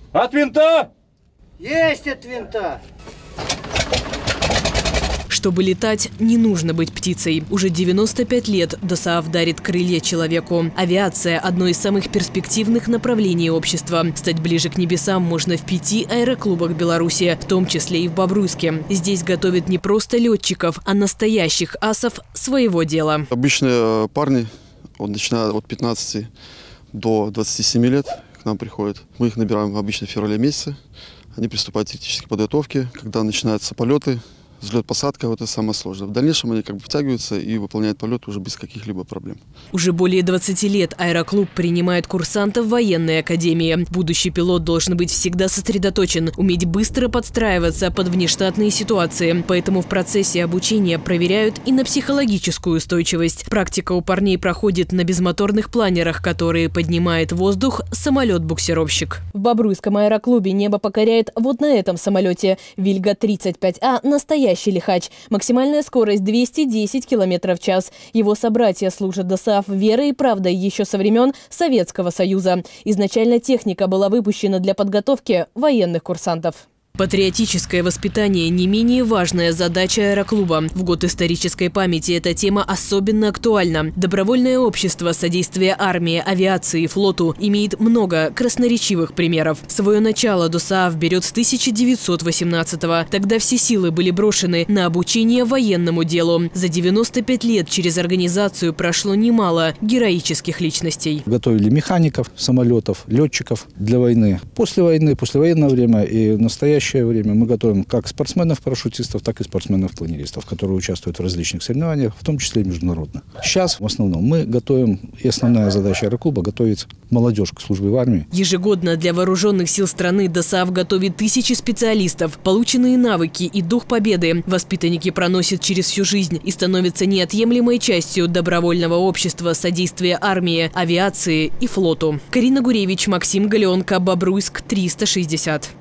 От винта! Есть от винта! Чтобы летать, не нужно быть птицей. Уже 95 лет ДОСААФ дарит крылья человеку. Авиация – одно из самых перспективных направлений общества. Стать ближе к небесам можно в 5 аэроклубах Беларуси, в том числе и в Бобруйске. Здесь готовят не просто летчиков, а настоящих асов своего дела. Обычные парни, начиная от 15 до 27 лет, к нам приходят. Мы их набираем обычно в феврале месяце. Они приступают к теоретической подготовке, когда начинаются полеты. Взлет-посадка – вот это самое сложное. В дальнейшем они втягиваются и выполняют полет уже без каких-либо проблем. Уже более 20 лет аэроклуб принимает курсантов военной академии. Будущий пилот должен быть всегда сосредоточен, уметь быстро подстраиваться под внештатные ситуации. Поэтому в процессе обучения проверяют и на психологическую устойчивость. Практика у парней проходит на безмоторных планерах, которые поднимает в воздух самолет-буксировщик. В Бобруйском аэроклубе небо покоряет вот на этом самолете. Вильга-35А – настоящий лихач. Максимальная скорость 210 км в час. Его собратья служат ДОСААФ верой и правдой еще со времен Советского Союза. Изначально техника была выпущена для подготовки военных курсантов. Патриотическое воспитание – не менее важная задача аэроклуба. В год исторической памяти эта тема особенно актуальна. Добровольное общество содействия армии, авиации и флоту имеет много красноречивых примеров. Свое начало ДОСААФ берет с 1918-го. Тогда все силы были брошены на обучение военному делу. За 95 лет через организацию прошло немало героических личностей. Готовили механиков, самолетов, летчиков для войны. После войны, послевоенное время и настоящее время мы готовим как спортсменов-парашютистов, так и спортсменов-планеристов, которые участвуют в различных соревнованиях, в том числе и международных. Сейчас в основном мы готовим, и основная задача аэроклуба – готовить молодежь к службе в армии. Ежегодно для вооруженных сил страны ДОСААФ готовит тысячи специалистов. Полученные навыки и дух победы воспитанники проносят через всю жизнь и становятся неотъемлемой частью добровольного общества содействия армии, авиации и флоту. Карина Гуревич, Максим Галеонко, Бобруйск, 360.